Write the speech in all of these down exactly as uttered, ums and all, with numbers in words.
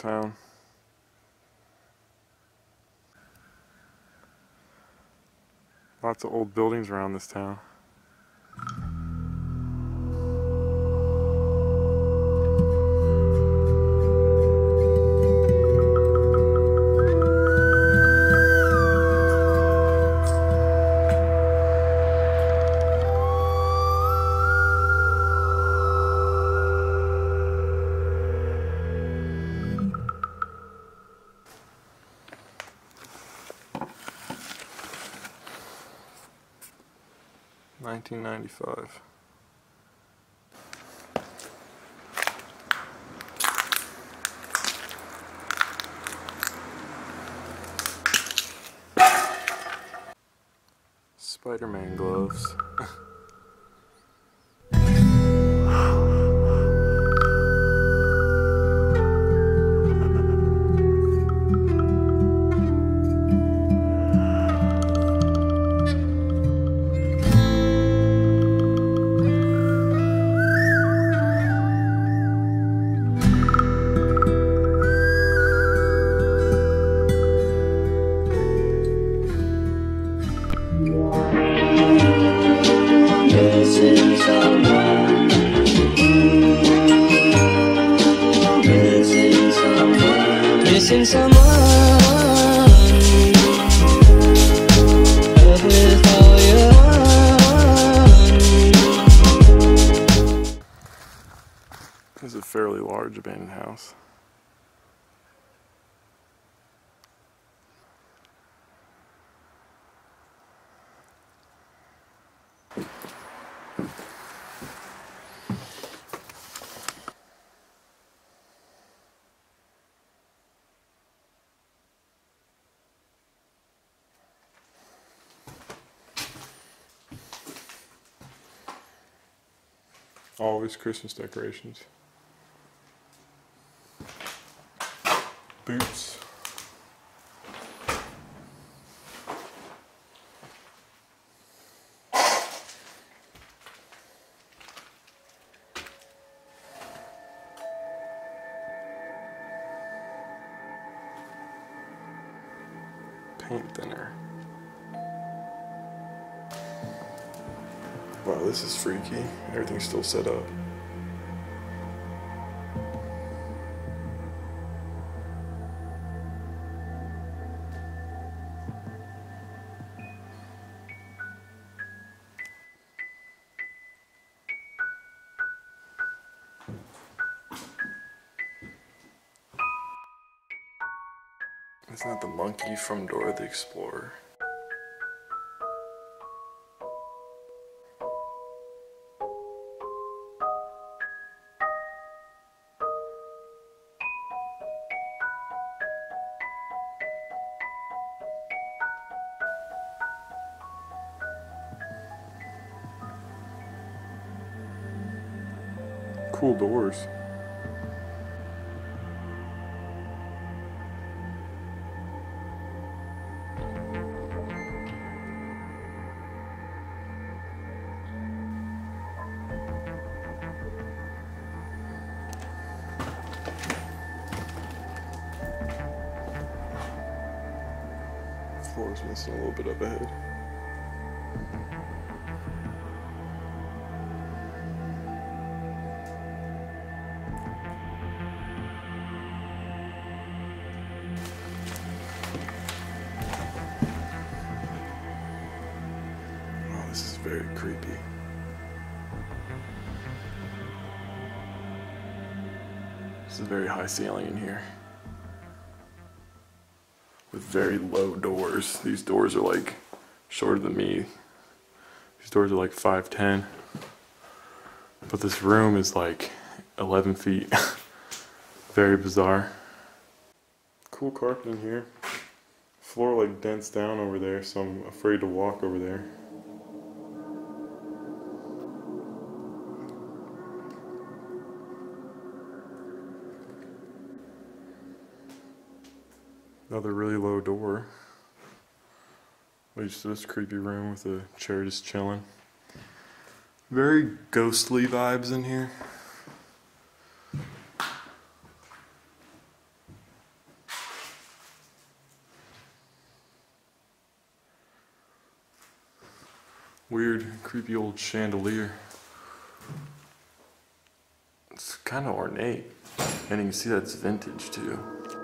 town. Lots of old buildings around this town. nineteen ninety-five. Spider-Man gloves. Missing someone. Missing someone. Missing someone. Love with all your heart. This is a fairly large abandoned house. Always Christmas decorations. Boots. Paint thinner. Wow, this is freaky. Everything's still set up. Isn't that the monkey from Dora the Explorer? Cool doors. Floor's missing a little bit up ahead. Oh, this is very creepy. This is a very high ceiling in here, with very low doors. These doors are like shorter than me. These doors are like five ten. But this room is like eleven feet. Very bizarre. Cool carpet in here. Floor like dents down over there, so I'm afraid to walk over there. Another really low door leads to this creepy room with a chair just chilling. Very ghostly vibes in here. Weird, creepy old chandelier. It's kind of ornate, and you can see that's vintage too.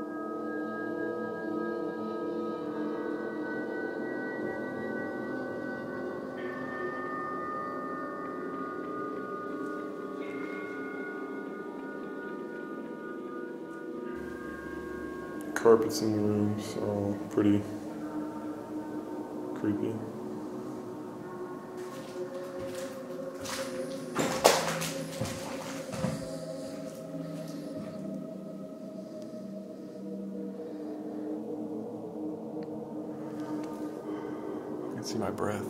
Carpets in the rooms are all pretty creepy. I can see my breath.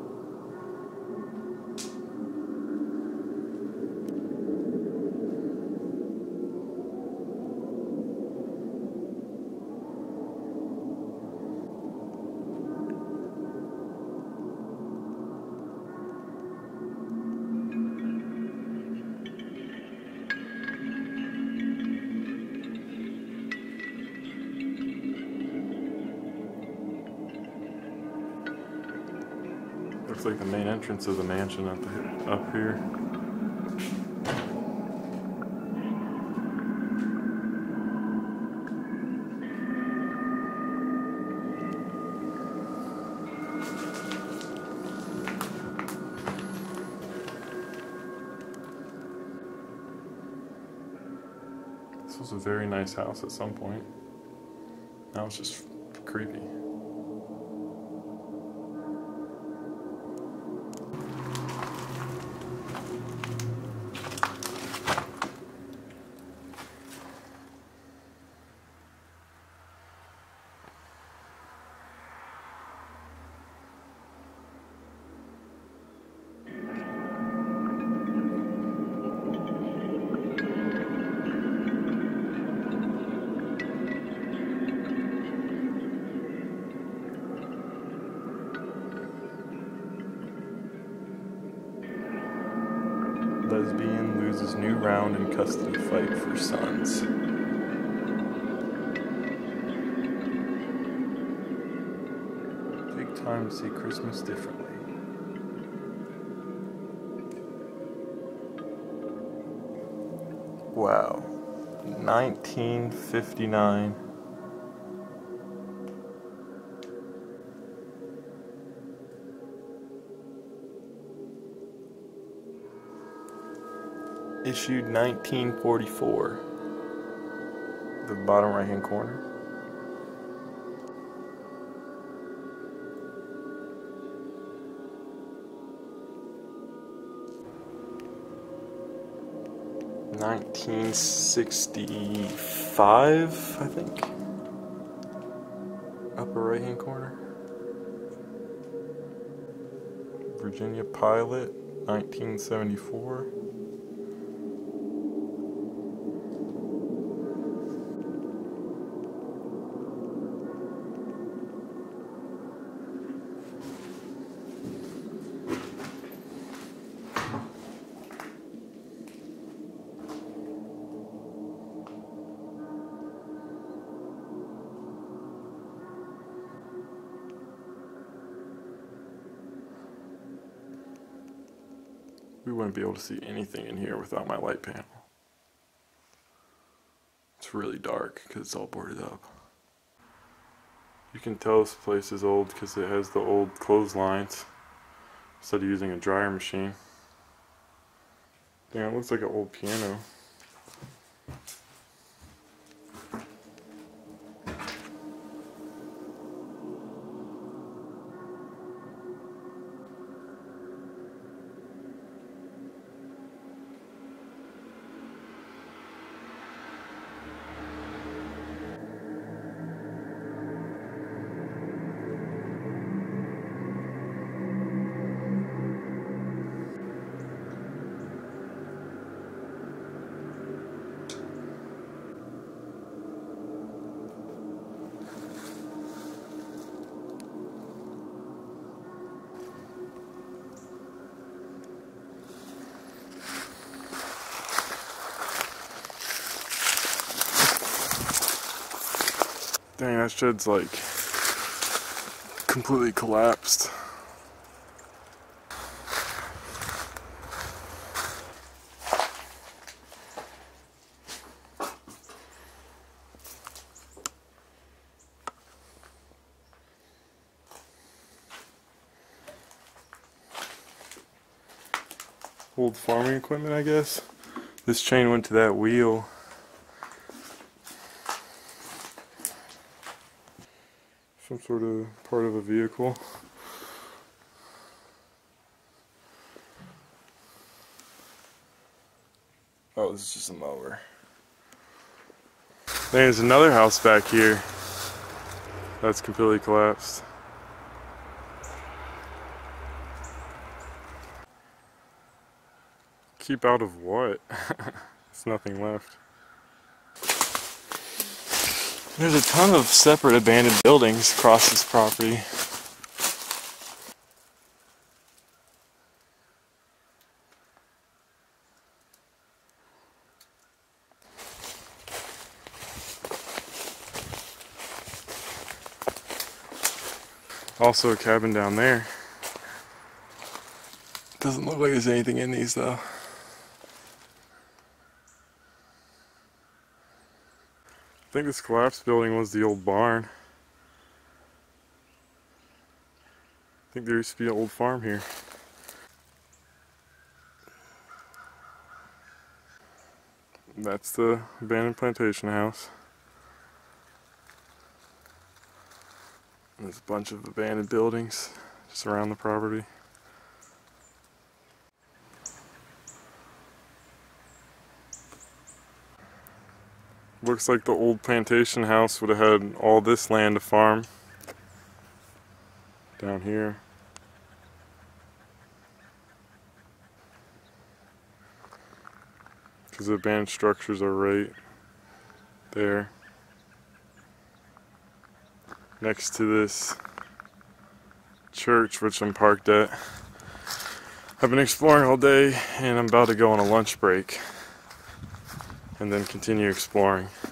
Looks like the main entrance of the mansion up here. Up here. This was a very nice house at some point. Now it's just creepy. Lesbian loses new round in custody fight for sons. Take time to see Christmas differently. Wow. nineteen fifty-nine. Issued nineteen forty-four. The bottom right hand corner. nineteen sixty-five, I think. Upper right hand corner. Virginia Pilot, nineteen seventy-four. We wouldn't be able to see anything in here without my light panel. It's really dark because it's all boarded up. You can tell this place is old because it has the old clotheslines instead of using a dryer machine. Damn, it looks like an old piano. Dang, that shed's like completely collapsed. old farming equipment, I guess. This chain went to that wheel. Some sort of part of a vehicle. Oh, this is just a mower. There's another house back here that's completely collapsed. Keep out of what? There's nothing left. There's a ton of separate abandoned buildings across this property. Also a cabin down there. Doesn't look like there's anything in these though. I think this collapsed building was the old barn. I think there used to be an old farm here. That's the abandoned plantation house. There's a bunch of abandoned buildings just around the property. Looks like the old plantation house would have had all this land to farm. Down here. Because the abandoned structures are right there. Next to this church, which I'm parked at. I've been exploring all day and I'm about to go on a lunch break and then continue exploring.